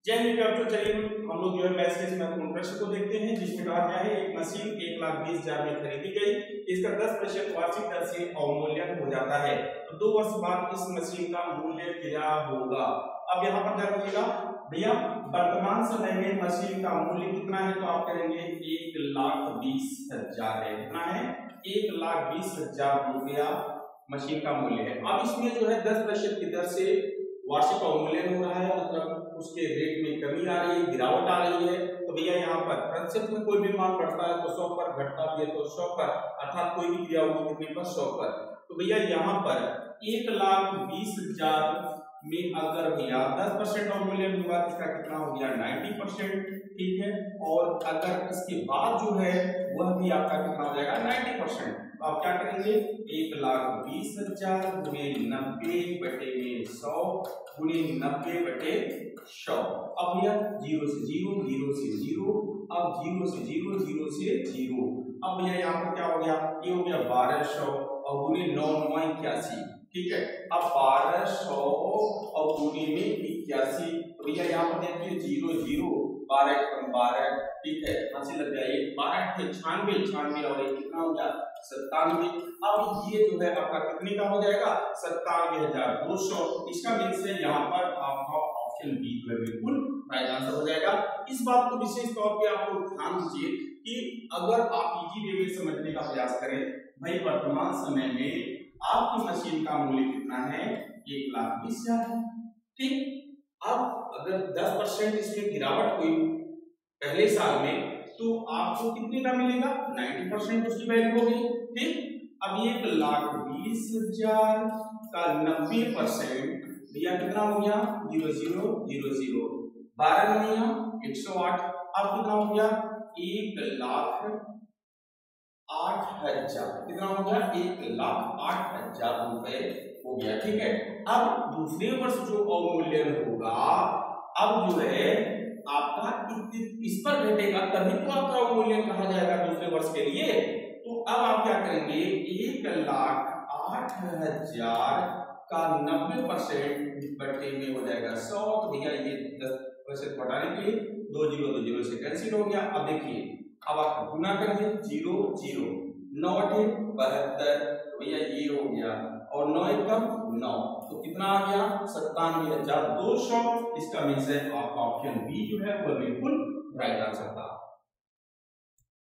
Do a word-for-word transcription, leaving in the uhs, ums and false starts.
जय हिंद विद्यार्थियों, चलिए हम लोग जो है मैथ्स के महत्वपूर्ण प्रश्न को देखते हैं, जिसमें कहा गया है एक मशीन एक लाख बीस हजार में खरीदी गई, इसका दस प्रतिशत वार्षिक दर से अवमूल्यन हो जाता है, तो दो वर्ष बाद इस मशीन का मूल्य क्या होगा। अब यहाँ पर ध्यान रखिएगा भैया, वर्तमान समय में मशीन का मूल्य कितना है, तो आप करेंगे एक लाख बीस हजार है। कितना है? एक लाख बीस हजार रुपया मशीन का मूल्य है। अब इसमें जो है दस प्रतिशत की दर से वार्षिक अवमूल्यन हो रहा है, मतलब उसके रेट में कमी आ रही है, गिरावट आ रही है। तो भैया यहाँ पर प्रतिशत में कोई भी मान बढ़ता है तो सौ पर, घटता भी है तो सौ पर, अर्थात कोई भी क्रिया होगी कितने पर? सौ पर। तो भैया यहाँ पर एक लाख बीस हजार में अगर भैया दस परसेंट अवमूल्यन हुआ तो इसका कितना हो गया? Ninety percent. ठीक है, और अगर इसके बाद जो है वह भी आपका कितना हो जाएगा? Ninety percent. तो आप क्या करेंगे? एक लाख बीस हजार गुणे नब्बे बटे में सौ गुणे नब्बे बटे सौ। अब भैया जीरो से जीरो, जीरो से जीरो, अब जीरो से जीरो, जीरो से जीरो। अब भैया यहाँ पर क्या हो गया? ये हो गया बारह सौ और गुणे नौ नौ इक्यासी। ठीक है, अब बारह सौ और गुणे में इक्यासी। तो भैया यहाँ पर देखिए जीरो जीरो, बारह कम बारह। ठीक है, हंसी लग जाए, बारह छियानवे, छियानवे और एक कितना हो गया? सत्तानवे। अब ये जो है आपका कितने का हो जाएगा? सत्तानवे हजार दो सौ। इसका मीन्स है यहाँ पर आपका ऑप्शन बी जो है बिल्कुल राइट आंसर हो जाएगा। इस बात को विशेष तौर पे आपको ध्यान दीजिए कि अगर आप इजी वे में समझने का प्रयास करें, भाई वर्तमान समय में आपकी मशीन का मूल्य कितना है? एक लाख बीस हजार है। ठीक, अब अगर दस परसेंट इसमें गिरावट हुई पहले साल में तो आपको कितने का मिलेगा? नाइन्टी परसेंट उसकी वैल्यू हो गई। ठीक, अब एक लाख बीस हजार का नब्बे परसेंट भैया कितना हो गया? जीरो जीरो जीरो जीरो, बारह नया एक सौ आठ। अब कितना हो गया? एक लाख आठ हजार। कितना हो गया? एक लाख आठ हजार रुपए हो गया। ठीक है, अब दूसरे वर्ष जो अवमूल्यन होगा, अब जो है आपका इस पर घटेगा, तभी तो आपका अवमूल्यन कहा जाएगा दूसरे वर्ष के लिए। तो अब आप क्या करेंगे? एक लाख आठ हजार का नब्बे परसेंट बटे में हो जाएगा सौ। तो भैया ये दस परसेंट घटाने के लिए दो जीरो दो जीरो से कैंसिल हो गया। अब देखिए, अब आप गुना करेंगे, जीरो जीरो, नौ अठे बहत्तर, तो भैया ये हो गया, और नौ एकम नौ, तो कितना आ गया? सत्तानवे हजार दो सौ। इसका मीन्स है आपका ऑप्शन बी जो है वो बिल्कुल राइट आंसर था।